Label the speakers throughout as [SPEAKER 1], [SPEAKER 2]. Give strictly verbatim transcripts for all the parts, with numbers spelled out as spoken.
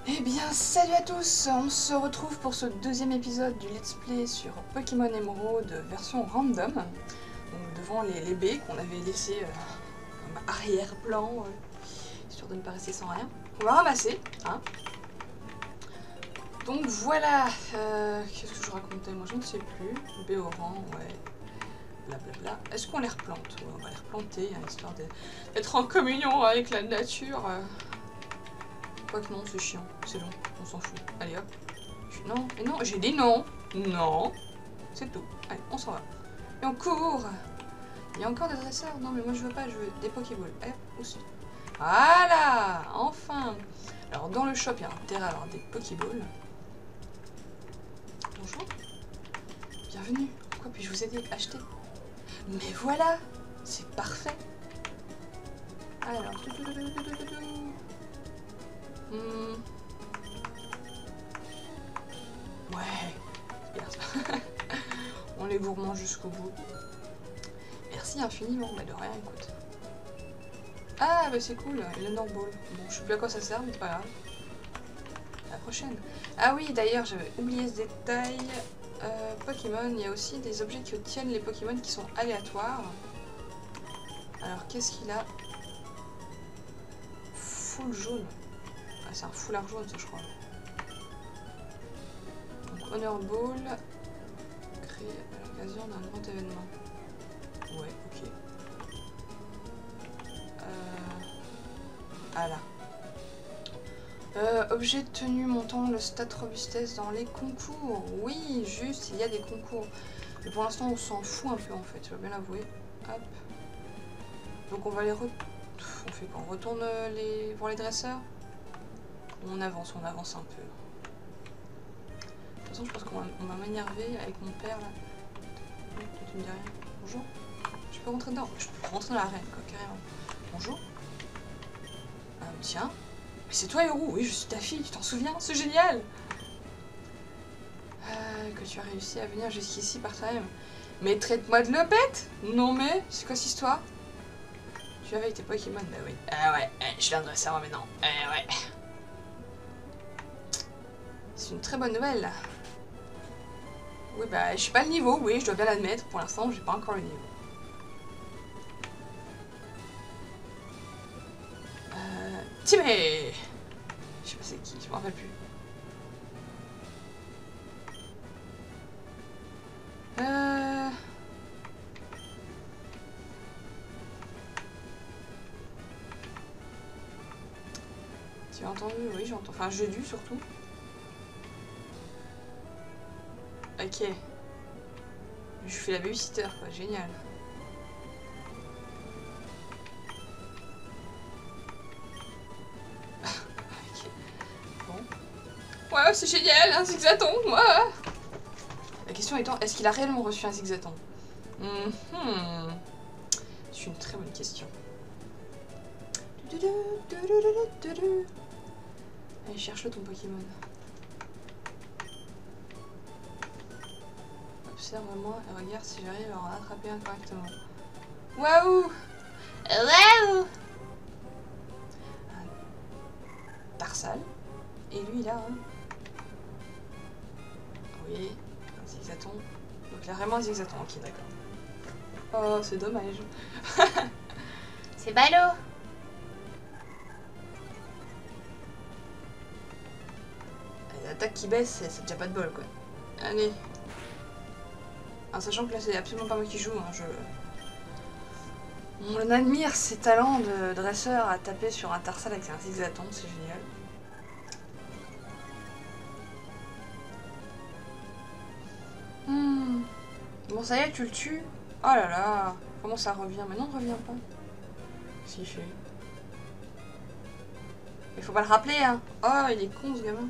[SPEAKER 1] Eh bien, salut à tous! On se retrouve pour ce deuxième épisode du Let's Play sur Pokémon Emerald version random. Donc devant les, les baies qu'on avait laissées euh, comme arrière-plan, euh, histoire de ne pas rester sans rien. On va ramasser, hein. Donc voilà, euh, qu'est-ce que je racontais? Moi je ne sais plus. Béoran, ouais. Blablabla. Est-ce qu'on les replante? Ouais, on va les replanter, hein, histoire d'être en communion avec la nature. Euh. Quoique non, c'est chiant, c'est long, on s'en fout. Allez hop. Je... Non, mais non, j'ai dit non. Non. C'est tout. Allez, on s'en va. Et on court. Il y a encore des dresseurs? Non, mais moi je veux pas, je veux des Pokéballs. Hop, aussi. Voilà, enfin. Alors dans le shop, il y a intérêt à avoir des Pokéballs. Bonjour. Bienvenue. Quoi puis-je vous aider? Acheter. Mais voilà, c'est parfait. Alors, tout, tout, tout, tout, tout, tout, tout. Hmm. Ouais, c'est bien ça. On est gourmand jusqu'au bout. Merci infiniment, mais de rien, écoute. Ah, bah c'est cool, l'Honor Ball. Bon, je sais plus à quoi ça sert, mais c'est pas grave. À la prochaine. Ah oui, d'ailleurs, j'avais oublié ce détail. Euh, Pokémon, il y a aussi des objets qui obtiennent les Pokémon qui sont aléatoires. Alors, qu'est-ce qu'il a? Full jaune. Ah, c'est un foulard jaune, ça, je crois. Donc, Honor Ball, créé à l'occasion d'un grand événement. Ouais, ok. Euh... Ah là. Euh, objet de tenue montant le stat robustesse dans les concours. Oui, juste, il y a des concours. Mais pour l'instant, on s'en fout un peu, en fait, je dois bien l'avouer. Hop. Donc, on va les... Re... On fait quoi? On retourne les... voir les dresseurs? On avance, on avance un peu. De toute façon, je pense qu'on va, va m'énerver avec mon père, là. Tu me dis rien. Bonjour. Je peux rentrer dedans? Je peux rentrer dans l'arène, quoi, carrément. Bonjour. Euh, tiens. Mais c'est toi, Héros? Oui, je suis ta fille, tu t'en souviens? C'est génial! euh, Que tu as réussi à venir jusqu'ici par toi-même. Mais traite-moi de lopette? Non mais, c'est quoi cette histoire? Tu es avec tes Pokémon? Bah oui. Ah ouais, je suis un dresseur maintenant. Ah ouais. C'est une très bonne nouvelle. Oui, bah, je suis pas le niveau, oui, je dois bien l'admettre. Pour l'instant, j'ai pas encore le niveau. Euh... Timé! Je sais pas c'est qui, je me rappelle plus. Euh... Tu as entendu? Oui, j'ai entendu. Enfin, j'ai dû surtout. Ok. Je fais la babysitter, quoi, génial. Ok. Bon. Ouais, c'est génial, un zigzaton, moi. La question étant, est-ce qu'il a réellement reçu un zigzaton? Mm-hmm. C'est une très bonne question. Allez, cherche-le ton Pokémon. Observe-moi et regarde si j'arrive à en attraper un correctement. Waouh! Waouh! Un Tarsal. Et lui là, hein. Oui, un zigzaton. Donc il a vraiment un zigzaton, ok d'accord. Oh, c'est dommage. C'est ballot. L'attaque qui baisse, c'est déjà pas de bol quoi. Allez. En sachant que là c'est absolument pas moi qui joue, hein, je... On admire ses talents de dresseur à taper sur un Tarsal avec un zigzaton, c'est génial. Hmm. Bon ça y est, tu le tues? Oh là là, comment ça revient? Mais non, revient pas. Qu'est-ce qu'il fait? Il faut pas le rappeler, hein. Oh, il est con ce gamin.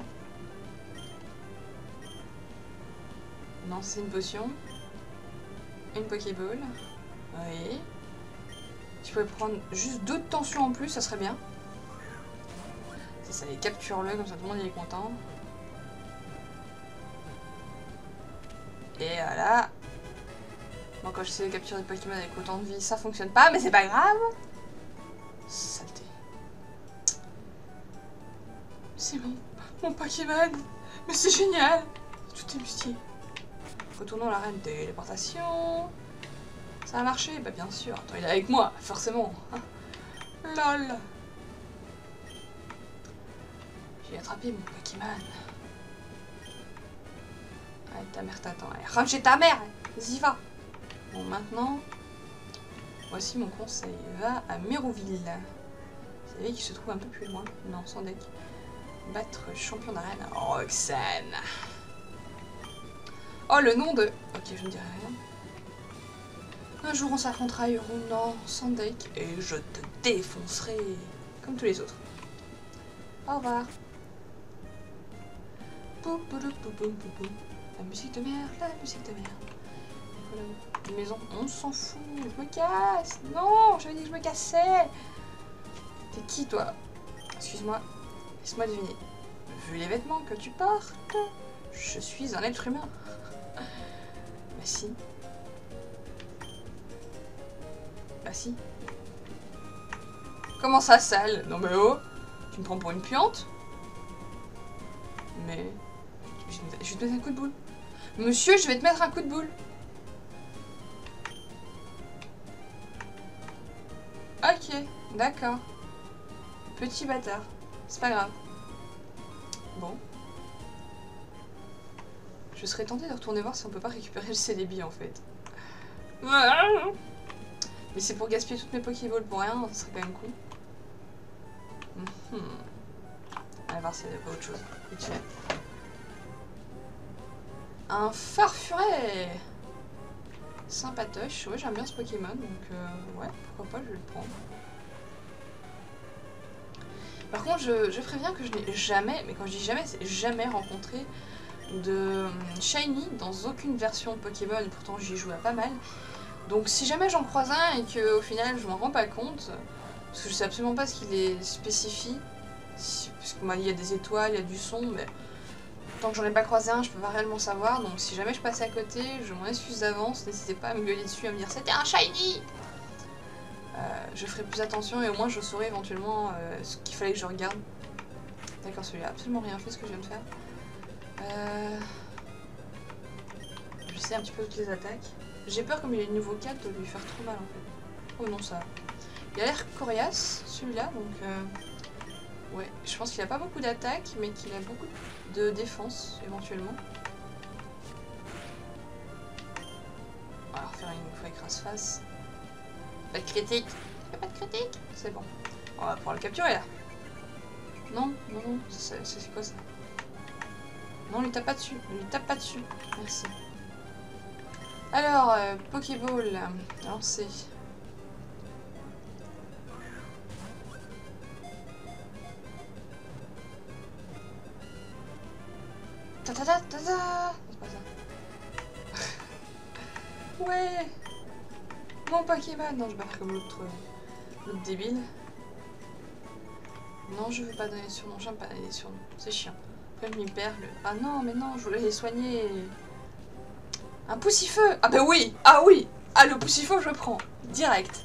[SPEAKER 1] Non, c'est une potion. Une Pokéball. Oui. Tu pourrais prendre juste deux de tension en plus, ça serait bien. Ça, ça les capture-le, comme ça tout le monde il est content. Et voilà. Moi quand je sais capturer des Pokémon avec autant de vie, ça fonctionne pas, mais c'est pas grave. Saleté. C'est bon. Mon Pokémon. Mais c'est génial. Tout est mystique. Retournons à l'arène de téléportation. Ça a marché? Bah bien sûr. Attends, il est avec moi, forcément. Lol. J'ai attrapé mon Pokémon. Allez, ta mère t'attend. Allez, rentre chez ta mère. Vas-y, va. Bon, maintenant, voici mon conseil. Va à Mérouville. C'est lui qui se trouve un peu plus loin. Non, sans deck. Battre champion d'arène. Roxane. Oh, le nom de... Ok, je ne dirai rien. Un jour, on s'affrontera à Hurou, non, sans deck. Et je te défoncerai. Comme tous les autres. Au revoir. Pou, pou, pou, pou, pou, pou. La musique de merde, la musique de merde. Voilà, une maison, on s'en fout, je me casse. Non, j'avais dit que je me cassais. T'es qui toi? Excuse-moi, laisse-moi deviner. Vu les vêtements que tu portes, je suis un être humain. Bah si. Bah si. Comment ça, sale? Non mais oh, tu me prends pour une puante? Mais... Je vais te mettre un coup de boule. Monsieur, je vais te mettre un coup de boule. Ok, d'accord. Petit bâtard. C'est pas grave. Bon. Je serais tentée de retourner voir si on peut pas récupérer le Celebi en fait. Mais c'est pour gaspiller toutes mes Pokéballs pour rien, ça serait quand même cool. Mm-hmm. Allez voir s'il y a pas autre chose. Vite fait. Un Farfuret. Sympatoche. Ouais, j'aime bien ce Pokémon, donc euh, ouais, pourquoi pas, je vais le prendre. Par contre, je, je préviens que je n'ai jamais, mais quand je dis jamais, c'est jamais rencontré de Shiny dans aucune version Pokémon, et pourtant j'y joue à pas mal. Donc si jamais j'en croise un et qu'au final je m'en rends pas compte, parce que je sais absolument pas ce qu'il est spécifie, parce qu'il y a des étoiles, il y a du son, mais tant que j'en ai pas croisé un, je peux pas réellement savoir. Donc si jamais je passe à côté, je m'en excuse d'avance, n'hésitez pas à me gueuler dessus, à me dire c'était un Shiny. Euh, je ferai plus attention et au moins je saurai éventuellement euh, ce qu'il fallait que je regarde. D'accord, celui-là a absolument rien fait ce que je viens de faire. Euh... Je sais un petit peu toutes les attaques. J'ai peur, comme il est niveau quatre, de lui faire trop mal en fait. Oh non, ça. Il a l'air coriace celui-là, donc euh... ouais, je pense qu'il a pas beaucoup d'attaques, mais qu'il a beaucoup de défense éventuellement. On va refaire une fois écrase-face. Pas de critique. Il n'y a pas de critique. C'est bon. On va pouvoir le capturer là. Non, non, non. C'est quoi ça? Non, lui tape pas dessus. Lui tape pas dessus. Merci. Alors, euh, Pokéball. Lancé. Ta ta ta ta ta. C'est pas ça. Ouais. Mon Pokémon. Non, je vais pas faire comme l'autre l'autre débile. Non, je veux pas donner de surnom. J'aime pas donner des surnoms. C'est chiant. Après, je m'y perds. Le... Ah non, mais non, je voulais les soigner. Un Poussifeu. Ah bah oui. Ah oui. Ah, le Poussifeu, je le prends. Direct.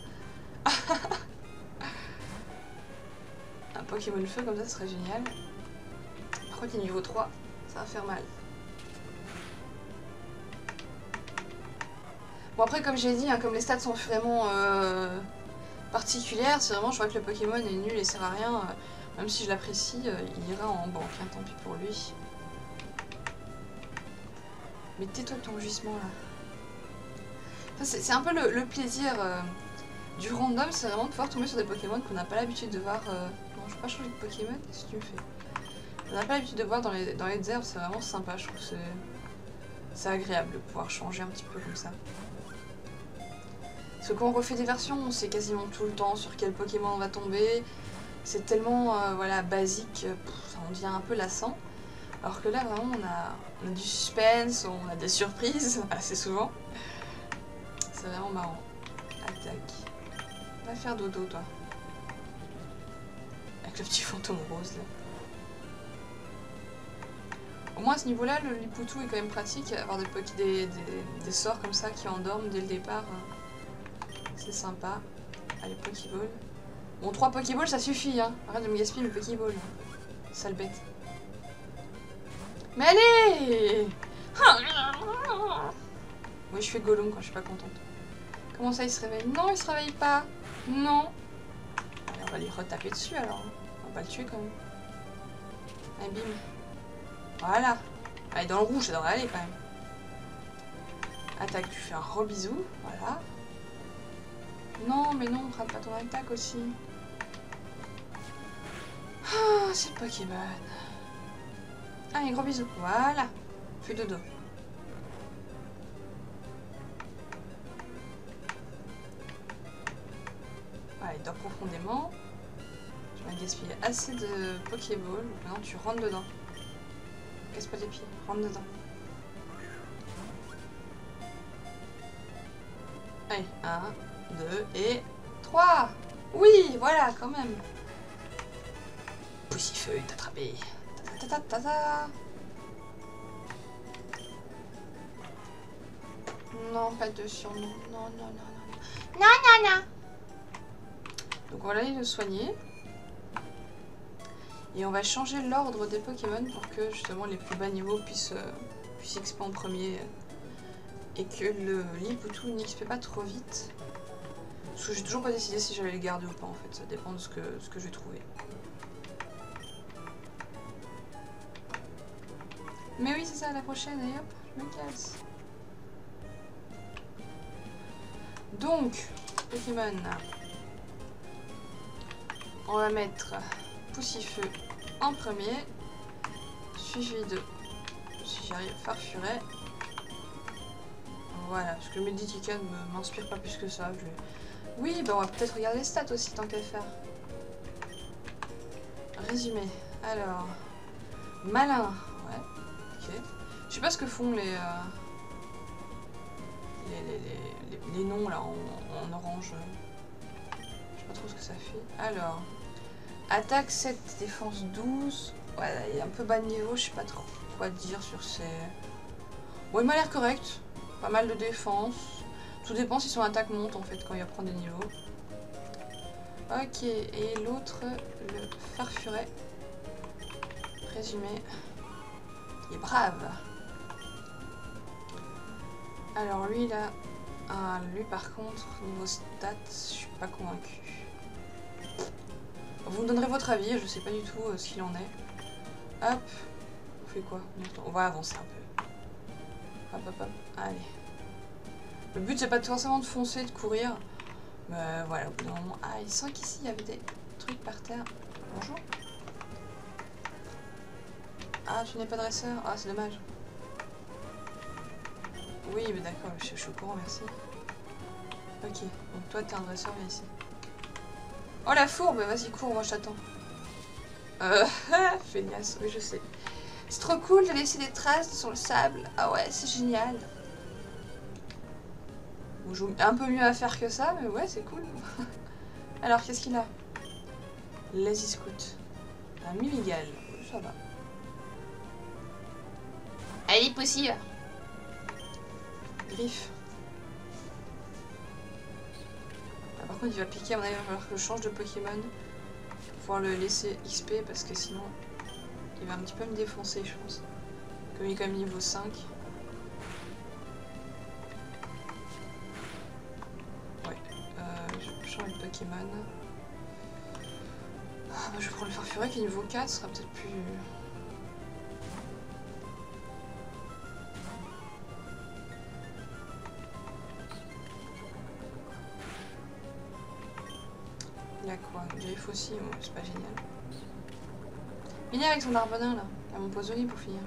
[SPEAKER 1] Un Pokémon feu comme ça, ce serait génial. Par contre, il est niveau trois. Ça va faire mal. Bon, après, comme j'ai dit, hein, comme les stats sont vraiment euh, particulières, c'est vraiment, je vois que le Pokémon est nul et sert à rien. Euh, même si je l'apprécie, euh, il ira en banque, hein, tant pis pour lui. Mais tais-toi de ton rugissement là. Enfin, c'est un peu le, le plaisir euh, du random, c'est vraiment de pouvoir tomber sur des Pokémon qu'on n'a pas l'habitude de voir. Euh... Non, je ne vais pas changer de Pokémon, qu'est-ce que tu me fais? On n'a pas l'habitude de voir dans les, dans les herbes, c'est vraiment sympa, je trouve que c'est agréable de pouvoir changer un petit peu comme ça. Parce que quand on refait des versions, on sait quasiment tout le temps sur quel Pokémon on va tomber. C'est tellement euh, voilà, basique, pff, on devient un peu lassant. Alors que là, vraiment, on a, on a du suspense, on a des surprises, assez souvent. C'est vraiment marrant. Attaque. Va faire dodo, toi. Avec le petit fantôme rose, là. Au moins à ce niveau-là, le Lipoutou est quand même pratique. Avoir des, des, des, des sorts comme ça qui endorment dès le départ, c'est sympa. Allez, Pokéball. Bon, trois Pokéballs, ça suffit, hein. Arrête de me gaspiller mes Pokéballs. Sale bête. Mais allez! Oui, je fais Gollum quand je suis pas contente. Comment ça, il se réveille? Non, il se réveille pas. Non. Allez, on va lui retaper dessus alors. On va pas le tuer quand même. Allez, bim. Voilà. Allez, dans le rouge, ça devrait aller quand même. Attaque, tu fais un gros bisou. Voilà. Non, mais non, rate pas ton attaque aussi. Ah, c'est Pokémon. Allez, gros bisou. Voilà. Fais dodo. Allez, dors profondément. Tu m'as gaspillé assez de Pokéball. Maintenant, tu rentres dedans. Casse pas les pieds. Rentre dedans. Allez, un, deux et trois. Oui, voilà, quand même. Poussifeuille, t'attrapé. Ta ta ta ta ta. Non, pas de surnom. Non, non, non, non. Non, non, non. Donc on va aller le soigner. Et on va changer l'ordre des Pokémon pour que justement les plus bas niveaux puissent, euh, puissent X P en premier. Et que le Limpoutou n'X P pas trop vite. Parce que j'ai toujours pas décidé si j'allais le garder ou pas en fait. Ça dépend de ce que, ce que je vais trouver. Mais oui, c'est ça, la prochaine, et hop, je me casse. Donc, Pokémon, on va mettre Poussifeu en premier, suivi de, si j'y arrive, Farfuret. Voilà, parce que le Meditican ne m'inspire pas plus que ça. Je vais... Oui, bah on va peut-être regarder les stats aussi, tant qu'à faire. Résumé, alors, malin, ouais, ok. Je sais pas ce que font les, euh, les, les, les, les, les noms là en, en orange. Je sais pas trop ce que ça fait. Alors, attaque sept, défense douze. Ouais, il est un peu bas de niveau, je sais pas trop quoi dire sur ces... Bon, il m'a l'air correct. Pas mal de défense. Tout dépend si son attaque monte en fait quand il va prendre des niveaux. Ok, et l'autre, le Farfuret. Résumé. Il est brave. Alors lui là, ah, lui par contre, niveau stats, je suis pas convaincue. Vous me donnerez votre avis, je sais pas du tout euh, ce qu'il en est. Hop, on fait quoi? On va avancer un peu. Hop hop hop, allez. Le but c'est pas forcément de foncer, de courir. Mais voilà, au bout d'un moment. Ah, il sent qu'ici il y avait des trucs par terre. Bonjour. Ah, tu n'es pas dresseur? Ah, c'est dommage. Oui, mais d'accord, je, je suis au courant, merci. Ok, donc toi t'es un dresseur, viens ici. Oh la fourbe, vas-y cours, moi je t'attends. Euh, feignasse, oui je sais. C'est trop cool de laisser des traces sur le sable. Ah ouais, c'est génial. Bon, j'ai un peu mieux à faire que ça, mais ouais, c'est cool. Alors, qu'est-ce qu'il a? Lazy Scout. Un Mimigal, ça va. Allez, possible. Griffe. Ah, par contre, il va piquer, à mon avis, il va falloir que je change de Pokémon. Pour pouvoir le laisser X P, parce que sinon, il va un petit peu me défoncer, je pense. Comme il est quand même niveau cinq. Ouais. Euh, je vais changer de Pokémon. Ah, bah, je vais prendre le Farfuret qui est niveau quatre, ce sera peut-être plus... Il y a quoi? Griffe aussi, bon, c'est pas génial. Il est avec son Darbonin là, il y a mon Poisonnier pour finir.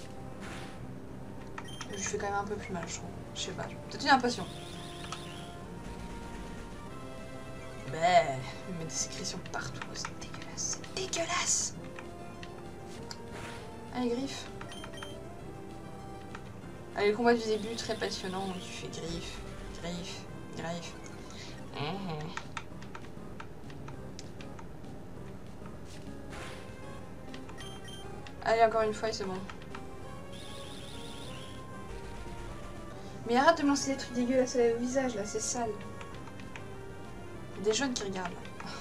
[SPEAKER 1] Je lui fais quand même un peu plus mal, je trouve. Je sais pas, peut-être une impression. Bah, il met des sécrétions partout, c'est dégueulasse, c'est dégueulasse. Allez, griffe. Allez, le combat du début, très passionnant, tu fais griffe, griffe, griffe. Mmh. Allez, encore une fois, et c'est bon. Mais arrête de me lancer des trucs dégueulasses au visage, là, c'est sale. Il y a des jeunes qui regardent, là.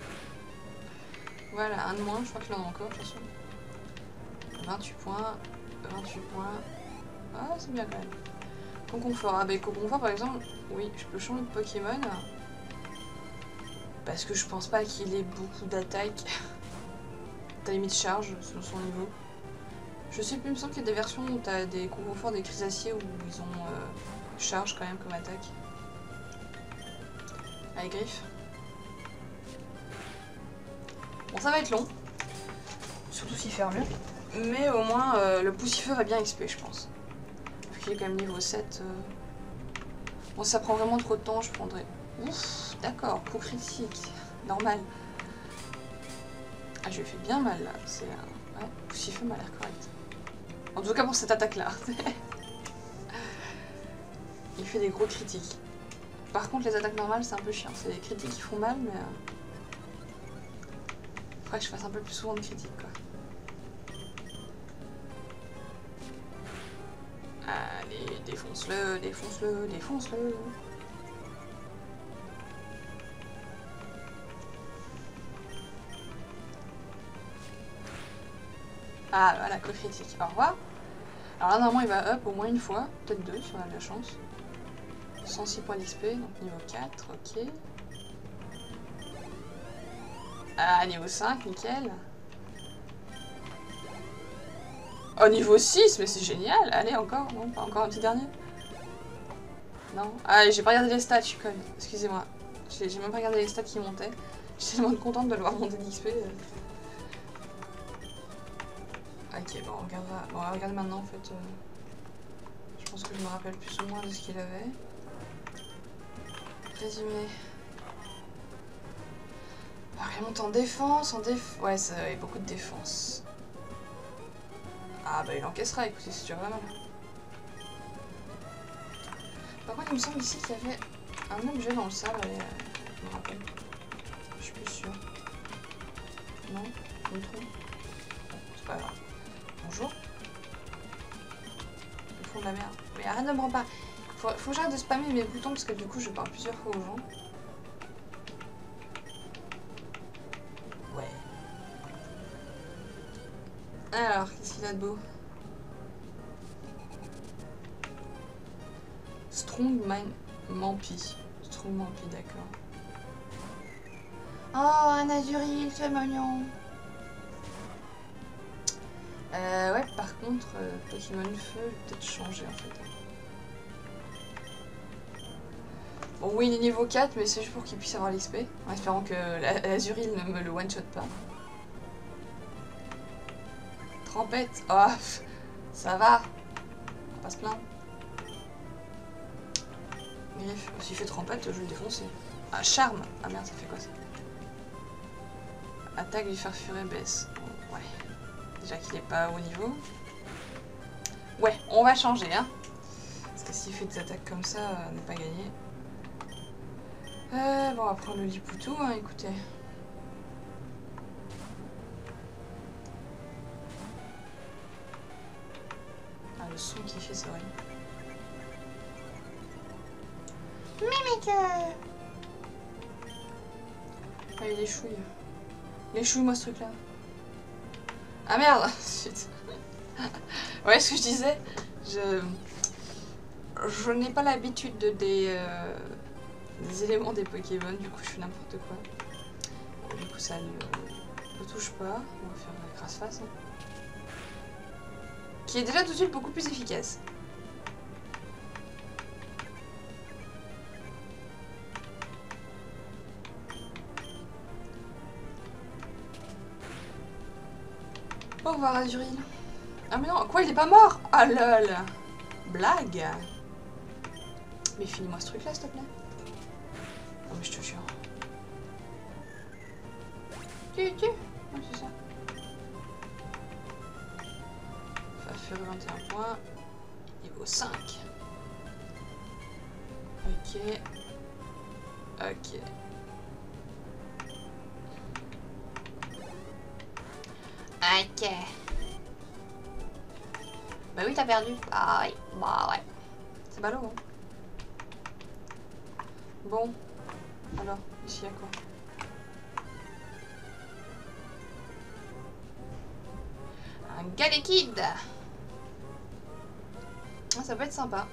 [SPEAKER 1] Voilà, un de moins, je crois qu'il en a encore, de toute façon. vingt-huit points. vingt-huit points. Ah, c'est bien quand même. Conconfort. Ah, bah, Conconfort, par exemple, oui, je peux changer de Pokémon. Parce que je pense pas qu'il ait beaucoup d'attaques. T'as limite charge selon son niveau. Je sais plus, il me semble qu'il y a des versions où t'as des Conconforts, des Crisaciers où ils ont euh, charge quand même comme attaque. Allez, griffe. Bon, ça va être long. Surtout s'il fait mieux. Mais au moins, euh, le poussifeu va bien X P, je pense. Vu qu'il est quand même niveau sept. Euh... Bon, ça prend vraiment trop de temps, je prendrai. Ouf, d'accord, coup critique. Normal. Ah, je lui ai fait bien mal là. C'est un. Ouais, poussifeu m'a l'air correct. En tout cas pour cette attaque là. Il fait des gros critiques. Par contre, les attaques normales, c'est un peu chiant. C'est des critiques qui font mal, mais. Euh... Faudrait que je fasse un peu plus souvent de critiques quoi. Allez, défonce-le, défonce-le, défonce-le. Ah, voilà, coup critique. Au revoir. Alors là, normalement, il va up au moins une fois. Peut-être deux, si on a de la chance. cent six points d'X P, donc niveau quatre, ok. Ah, niveau cinq, nickel. Oh, niveau six, mais c'est génial. Allez, encore, non, pas encore un petit dernier. Non. Ah, j'ai pas regardé les stats, je suis conne. Excusez-moi. J'ai même pas regardé les stats qui montaient. Je suis tellement contente de le voir monter d'X P. Ok, bon, on regardera. Bon, on va regarder maintenant en fait. Euh... Je pense que je me rappelle plus ou moins de ce qu'il avait. Résumé. Alors, il monte en défense, en déf... Ouais, ça avait beaucoup de défense. Ah bah il encaissera, écoutez, c'est déjà vraiment. Par contre, il me semble ici qu'il y avait un objet dans le sable, allez, euh, je me rappelle. Je suis plus sûre. Non, je me trompe. C'est pas grave. Bonjour. Le fond de la mer. Mais arrête de me reparler. Faut, faut que j'arrête de spammer mes boutons parce que du coup je parle plusieurs fois aux gens. Ouais. Alors, qu'est-ce qu'il a de beau? Strong Mind Mampi. Strong Mampi, d'accord. Oh, un Azuril, c'est mignon. Euh, ouais, par contre, euh, Pokémon Feu, je vais peut-être changer en fait. Bon, oui, il est niveau quatre, mais c'est juste pour qu'il puisse avoir l'X P. En espérant que l'Azuril ne me le one-shot pas. Trempette. Oh, ça va. On va pas se plaindre. Griffe. S'il fait trempette, je vais le défoncer. Ah, charme. Ah merde, ça fait quoi ça? Attaque lui faire furer baisse. Ouais. Déjà qu'il est pas au niveau. Ouais, on va changer, hein. Parce que s'il fait des attaques comme ça, euh, on n'est pas gagné. Euh, bon, on va prendre le Lipoutou, hein, écoutez. Ah, le son qu'il fait, c'est horrible. Mimique. Ah, il est chouille. Il est chouille, moi, ce truc-là. Ah, merde. Suite. Ouais, ce que je disais, je... Je n'ai pas l'habitude de des... Euh... des éléments des Pokémon, du coup je fais n'importe quoi. Du coup ça ne le touche pas. On va faire la crasse face. Hein. Qui est déjà tout de suite beaucoup plus efficace. Au revoir Azuril. Ah mais non, quoi il est pas mort? Ah lol. Blague. Mais finis-moi ce truc là s'il te plaît. Non mais je te jure. Tu, tu. Ouais, c'est ça. Ça va faire vingt et un points. Niveau cinq. Ok. Ok. Ok. Bah oui, t'as perdu. Bah oui. Bah ouais. C'est ballot, hein. Bon. Alors, ici, il y a quoi? Un Galekid. Ah, ça peut être sympa.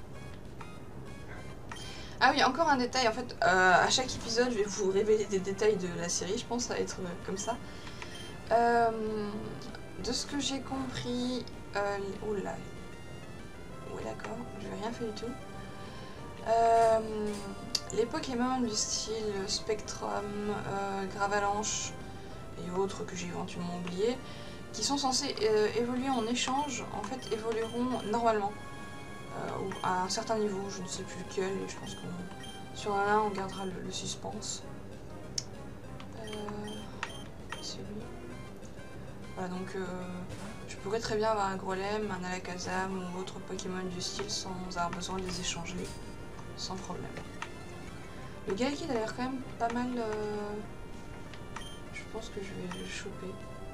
[SPEAKER 1] Ah oui, encore un détail, en fait, euh, à chaque épisode, je vais vous révéler des détails de la série, je pense que ça va être euh, comme ça. Euh, de ce que j'ai compris... Euh, oh là... Oui, d'accord, je n'ai rien fait du tout. Euh, les Pokémon du style Spectrum, euh, Gravalanche et autres que j'ai éventuellement oubliés, qui sont censés euh, évoluer en échange, en fait, évolueront normalement. Euh, à un certain niveau, je ne sais plus lequel, et je pense qu'on sur un là on gardera le, le suspense. Euh, c'est lui. Voilà, donc euh, je pourrais très bien avoir un Grolem, un Alakazam ou autre Pokémon du style sans avoir besoin de les échanger, sans problème. Le Galakid a l'air quand même pas mal. Euh... Je pense que je vais le choper.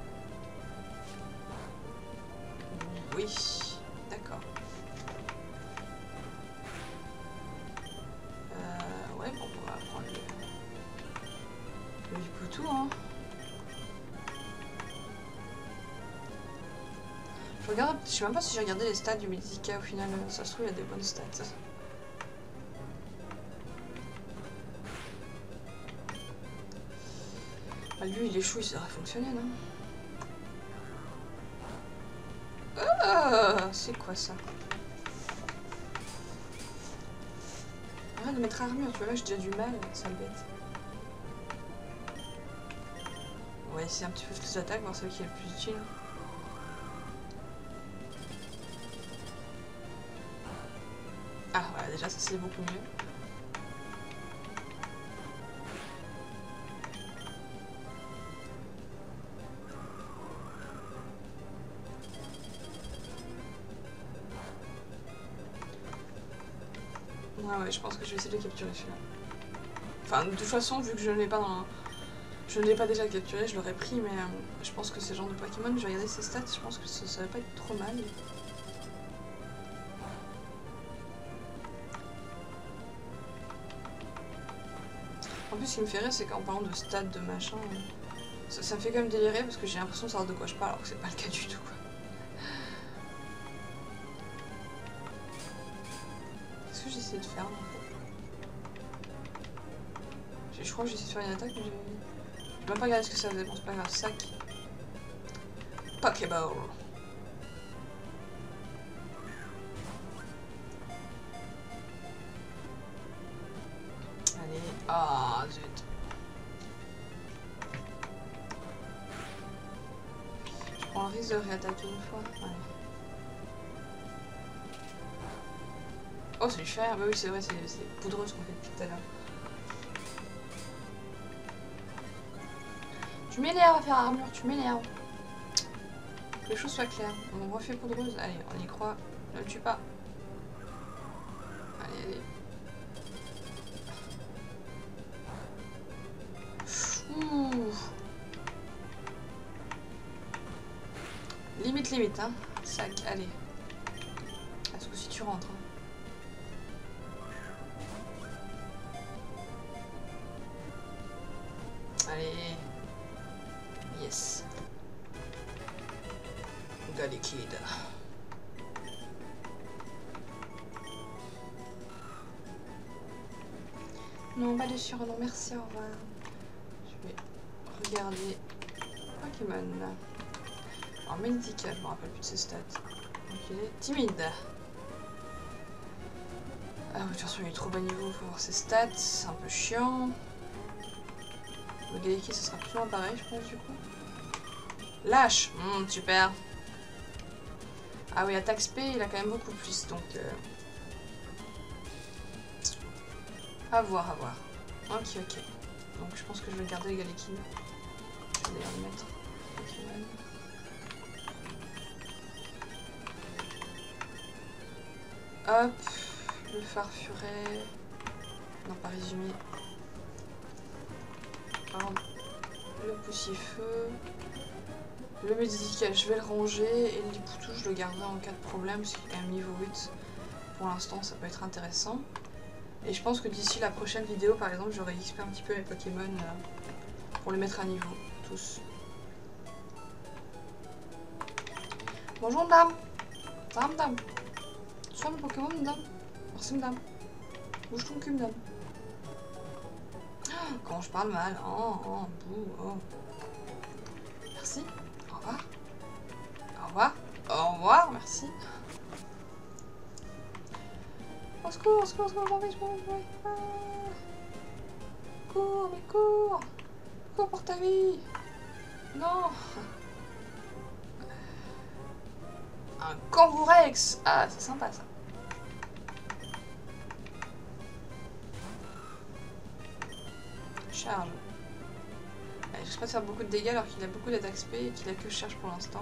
[SPEAKER 1] Oui, d'accord. Euh, ouais, bon, on va prendre le, le Hippotou, hein. Je regarde, je sais même pas si j'ai regardé les stats du Medizika au final, ça se trouve il y a des bonnes stats. Ah, lui il est chou, il devrait fonctionner, non? Ah, c'est quoi ça? Arrête de mettre armure, tu vois là j'ai déjà du mal, sale bête. On va essayer un petit peu plus d'attaque, voir celui qui est le plus utile. Ah voilà, déjà ça c'est beaucoup mieux. Ouais ouais, je pense que je vais essayer de capturer celui-là. Enfin de toute façon, vu que je ne l'ai pas dans... Je ne l'ai pas déjà capturé, je l'aurais pris, mais euh, je pense que c'est le genre de Pokémon, je vais regarder ses stats, je pense que ça, ça va pas être trop mal. En plus, ce qui me fait rire, c'est qu'en parlant de stats, de machin, euh, ça, ça me fait quand même délirer parce que j'ai l'impression de savoir de quoi je parle alors que c'est pas le cas du tout, quoi. Qu'est-ce que j'essaie de faire, en fait? Je crois que j'essaie de faire une attaque, mais j'ai... Je vais même pas regarder ce que ça faisait, bon c'est pas grave, sac. Pokéball. Allez, ah oh, zut. Je prends le risque de réattaquer une fois. Ouais. Oh c'est du fer, bah oui c'est vrai, c'est poudreuse qu'on fait depuis tout à l'heure. Tu m'énerves à faire armure, tu m'énerves. Que les choses soient claires. On refait poudreuse, allez, on y croit. Ne le tue pas. Allez, allez. Ouh. Limite, limite, hein. Sac, allez. Est-ce que si tu rentres, hein. Allez. Yes. Galakid. Non, pas de sur, non, merci, au revoir. Je vais regarder Pokémon. Alors, Medizika, je me rappelle plus de ses stats. Donc, il est timide. Ah, de toute façon, il est trop bas niveau pour voir ses stats. C'est un peu chiant. Le Galakid, ce sera plus ou moins pareil, je pense, du coup. Lâche, mmh, super. Ah oui, attaque spé, il a quand même beaucoup plus, donc... Euh... À voir, à voir. Ok, ok. Donc je pense que je vais garder le Galakid. Je vais d'ailleurs le mettre. Pokémon. Hop, le Farfuret. Non, pas résumé. Pardon. Le Poussifeu. Le Medizika, je vais le ranger. Et le Hippotou, je le garderai en cas de problème, parce qu'il est quand même niveau huit. Pour l'instant, ça peut être intéressant. Et je pense que d'ici la prochaine vidéo, par exemple, j'aurai X P un petit peu mes Pokémon euh, pour les mettre à niveau, tous. Bonjour dame. Dame, dame. Sois mon Pokémon, madame. Merci, madame. Bouge ton cul, madame. Quand je parle mal. Oh, oh, bouh, oh. Merci. Au revoir. Au revoir. Au revoir, merci. Au secours, au secours, au secours, j'en vais, je m'en vais, je m'en vais. Ah. Cours, mais cours. Cours pour ta vie. Non. Un Kangourex. Ah, c'est sympa, ça. Charge. Je sais pas faire beaucoup de dégâts alors qu'il a beaucoup d'attaque spé et qu'il a que charge pour l'instant.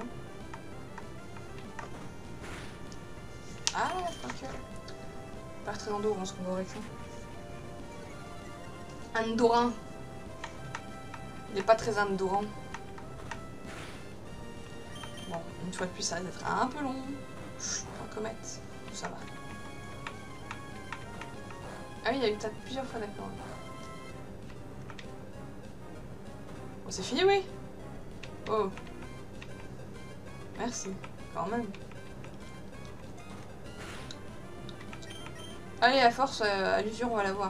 [SPEAKER 1] Ah, quoique. Pas très endurant ce qu'on va avec ça. Andorin. Il est pas très endurant. Bon, une fois de plus, ça risque d'être un peu long. Un comète. Ça va. Ah oui, il y a eu peut-être plusieurs fois d'accord. Bon, c'est fini, oui. Oh. Merci, quand même. Allez, à force, euh, à l'usure, on va la voir.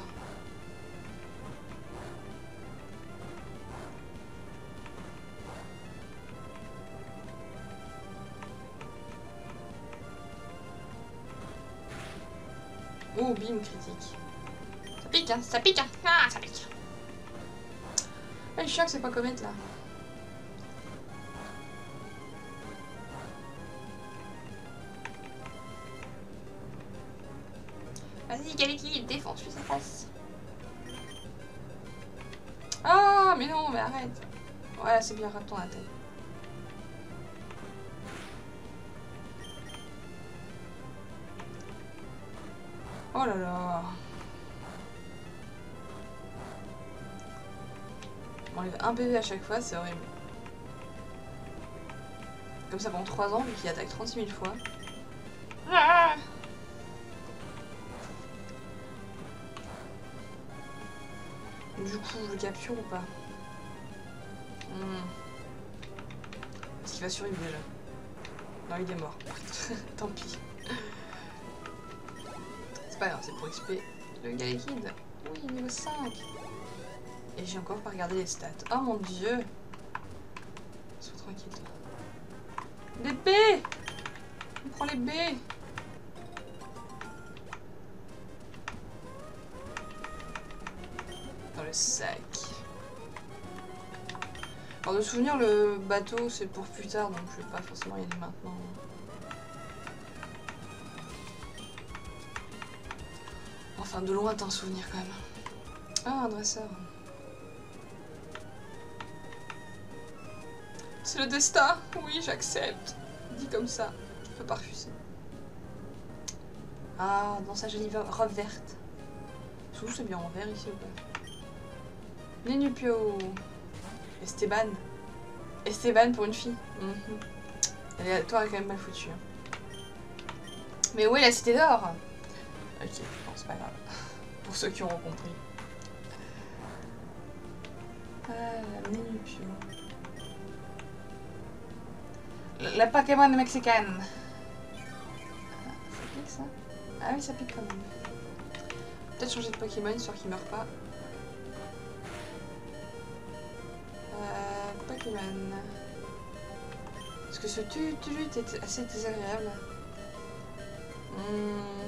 [SPEAKER 1] Oh, bim, critique. Ça pique, hein, ça pique, hein. Ah, ça pique. Ah, je suis sûr que c'est pas comète, là. Vas-y, Galeki, défonce, suis sa face. Ah, mais non, mais arrête. Voilà, c'est bien, rate-toi la tête. Oh là là. On enlève un P V à chaque fois, c'est horrible. Comme ça pendant trois ans, vu qu'il attaque trente-six mille fois. Ah, du coup, je le capture ou pas? hmm. Est-ce qu'il va survivre déjà? Non, il est mort. Tant pis. C'est pas grave, c'est pour X P. Le Galekid. Oui, niveau cinq. Et j'ai encore pas regardé les stats. Oh mon dieu. Sois tranquille, toi. Des B! On prend les B! Dans le sac. Alors de souvenir, le bateau c'est pour plus tard, donc je vais pas forcément y aller maintenant. Enfin, de lointains souvenirs quand même. Ah, un dresseur. C'est le destin. Oui, j'accepte. Dit comme ça. Je peux pas refuser. Ah, dans sa jolie robe verte. Sous, c'est bien en vert ici ou pas? Nénupio. Esteban. Esteban pour une fille. Mm-hmm. Elle est, toi, elle est quand même mal foutue. Hein. Mais où est la cité d'or? Ok, bon, c'est pas grave. Pour ceux qui auront compris. Ah, Nénupio. La Pokémon mexicaine. Ça pique ça? Ah oui, ça pique quand même. Peut-être changer de Pokémon, histoire qu'il meurt pas. Euh, Pokémon. Parce que ce tut-tut est assez désagréable. Mmh.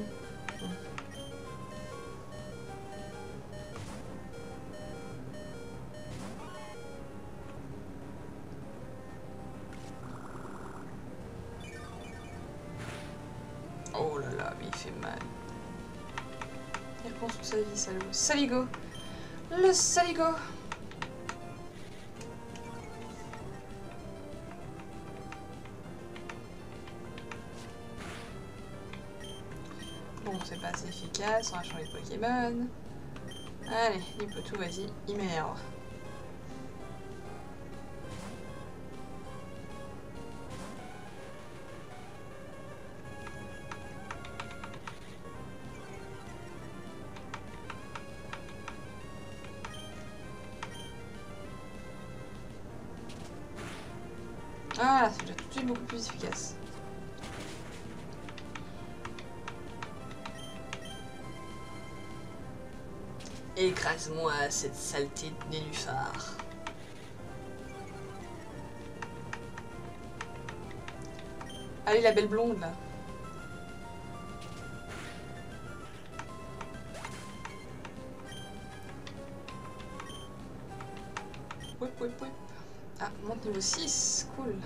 [SPEAKER 1] Oh là là, mais il fait mal. Il reprend toute sa vie, salaud. Saligo. Le Saligo. Bon, c'est pas assez efficace, on va changer de Pokémon. Allez, il peut tout, vas-y, il m'énerve. Ah, c'est déjà tout de suite beaucoup plus efficace. Écrase-moi cette saleté de nénuphar. Allez, la belle blonde, là. Whip, whip, whip. Ah, monte niveau six, cool.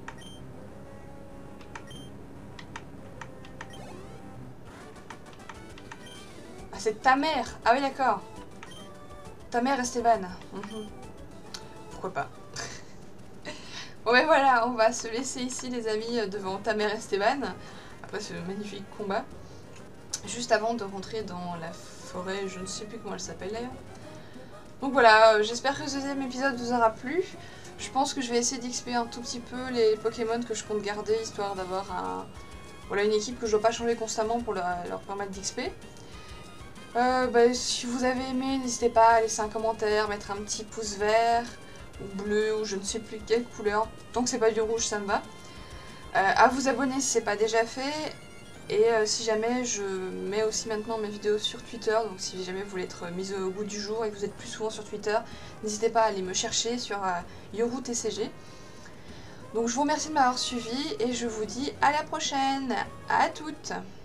[SPEAKER 1] Ah, c'est ta mère. Ah oui, d'accord. Ta mère, Esteban. Mm-hmm. Pourquoi pas. Bon ben voilà, on va se laisser ici les amis devant ta mère Esteban. Après ce magnifique combat. Juste avant de rentrer dans la forêt, je ne sais plus comment elle s'appelle d'ailleurs. Donc voilà, j'espère que ce deuxième épisode vous aura plu. Je pense que je vais essayer d'X P un tout petit peu les Pokémon que je compte garder, histoire d'avoir un... voilà, une équipe que je ne dois pas changer constamment pour leur, leur permettre d'X P. Euh, bah, si vous avez aimé, n'hésitez pas à laisser un commentaire, mettre un petit pouce vert, ou bleu, ou je ne sais plus quelle couleur. Tant que c'est pas du rouge, ça me va. Euh, à vous abonner si c'est pas déjà fait. Et euh, si jamais, je mets aussi maintenant mes vidéos sur Twitter, donc si jamais vous voulez être mis au goût du jour et que vous êtes plus souvent sur Twitter, n'hésitez pas à aller me chercher sur euh, Yoru T C G. Donc je vous remercie de m'avoir suivi et je vous dis à la prochaine. À toutes!